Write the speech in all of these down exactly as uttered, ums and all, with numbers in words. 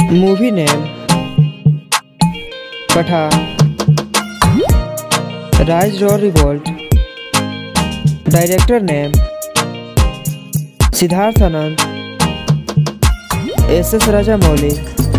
Movie name Pathaan, rise और revolt. Director name Siddharth Anand, S S Rajamouli.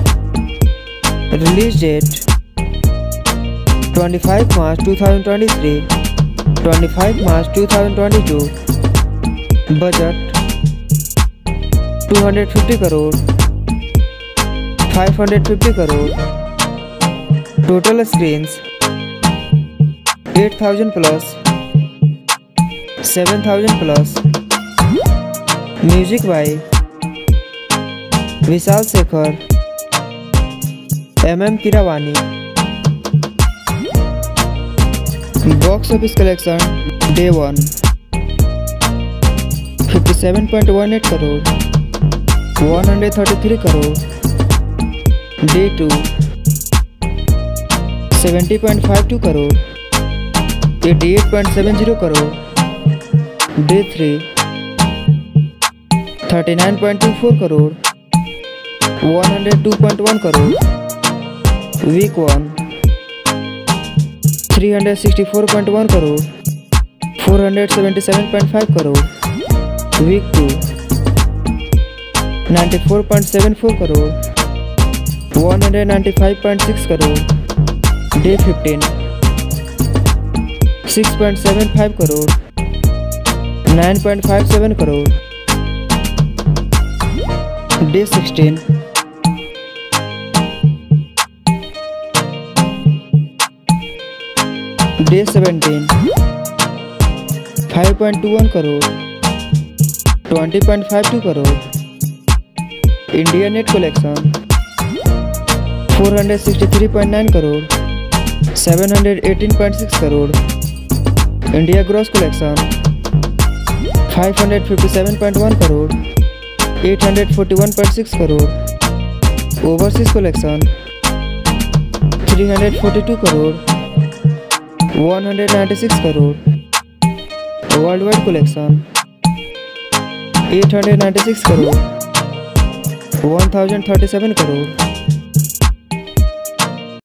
Release date पच्चीस March दो हज़ार तेईस, पच्चीस मार्च दो हज़ार बाईस। बजट दो सौ पचास करोड़, पाँच सौ पचास करोड़। टोटल स्क्रीन्स आठ हज़ार प्लस, सात हज़ार plus. Music by Vishal Shekhar, M M Keeravani. Box office collection day one सत्तावन पॉइंट एक आठ करोड़, एक सौ तैंतीस करोड़। डे टू सत्तर पॉइंट बावन करोड़, अठासी पॉइंट सात करोड़। डे थ्री उनतालीस पॉइंट चौबीस करोड़, एक सौ दो पॉइंट एक करोड़। वीक वन तीन सौ चौंसठ पॉइंट एक करोड़, चार सौ सतहत्तर पॉइंट पाँच करोड़। वीक टू चौरानवे पॉइंट सात चार करोड़, एक सौ पचानवे पॉइंट छह करोड़। डे पंद्रह छह पॉइंट सात पाँच करोड़, नौ पॉइंट पाँच सात करोड़। डे सोलह डे सत्रह पाँच पॉइंट दो एक करोड़, बीस पॉइंट बावन करोड़। इंडिया नेट कलेक्शन चार सौ तिरसठ पॉइंट नौ करोड़, सात सौ अठारह पॉइंट छह करोड़। इंडिया ग्रॉस कलेक्शन पाँच सौ सत्तावन पॉइंट एक करोड़, आठ सौ इकतालीस पॉइंट छह करोड़। ओवरसीज कलेक्शन तीन सौ बयालीस करोड़, एक सौ छियानवे करोड़। वर्ल्ड वाइड कलेक्शन आठ सौ छियानवे करोड़, एक हज़ार सैंतीस करोड़।